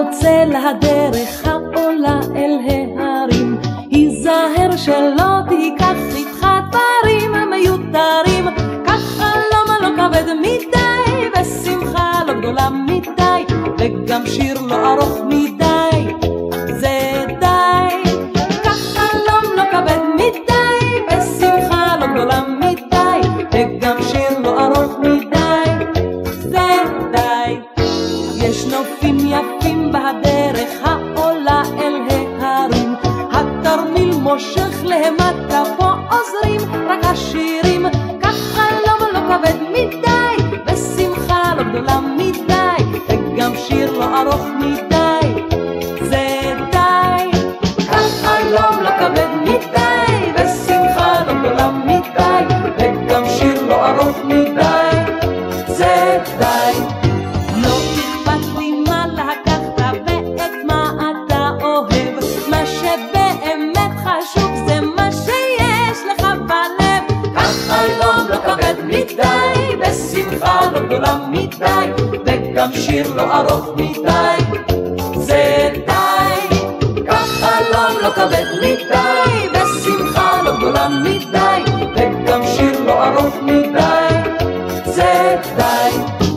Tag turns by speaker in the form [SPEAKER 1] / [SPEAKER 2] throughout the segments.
[SPEAKER 1] יוצא לדרך העולה אל ההרים, היזהר שלא תיקח איתך דברים מיותרים. קח חלום לא כבד מדי ושמחה לא גדולה מדי, וגם שיר לא ארוך מדי, זה די. קח חלום לא כבד מדי ושמחה לא גדולה מדי, וגם שיר לא ארוך מדי, זה די. יש נופים יפים בדרך העולה אל ההרים, התרמיל מושך למטה, פה עוזרים רק השירים. קח חלום לא כבד מדי ושמחה לא גדולה מדי, וגם שיר לא ארוך מדי, זה די. קח חלום לא כבד מדי ושמחה לא גדולה מדי, וגם שיר לא ארוך מדי, זה די. לא אכפת לי מה לקחת ואת מה אתה אוהב, מה שבאמת חשוב זה מה שיש לך בלב. קח חלום לא כבד מדי ושמחה לא גדולה מדי, וגם שיר לא ארוך מדי, זה די. קח חלום לא כבד מדי ושמחה לא גדולה מדי, וגם שיר לא ארוך מדי, זה די.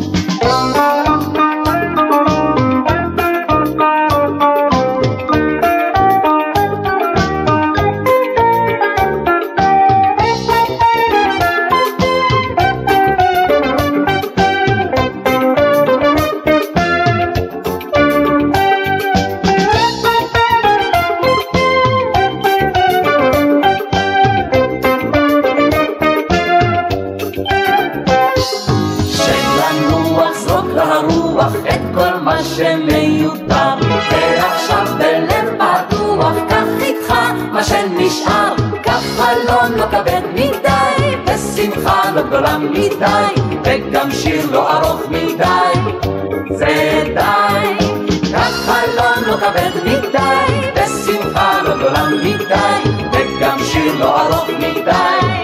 [SPEAKER 1] הרוח את כל מה שמיותר, ועכשיו בלב פתוח קח איתך מה שנשאר. קח חלום לא כבד מדי ושמחה לא גדולה מדי, וגם שיר לא ארוך מדי, זה די. קח חלום לא כבד מדי ושמחה לא גדולה מדי, וגם שיר לא ארוך מדי,